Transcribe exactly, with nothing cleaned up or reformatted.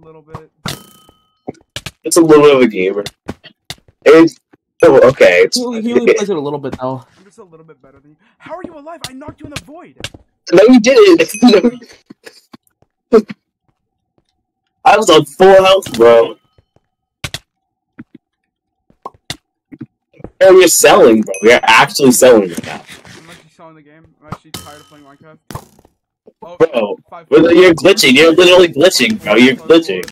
little bit. It's a little bit of a gamer. It's oh, okay. It's, He only, he only plays it a little bit though. I'm just a little bit better than you. How are you alive? I knocked you in the void. No, you didn't. No. I was on full health, bro. And you're selling, bro. You're actually selling right now. I'm actually selling the game. I'm actually tired of playing Minecraft. Oh, Bro, five, you're glitching. You're literally glitching, bro. You're glitching.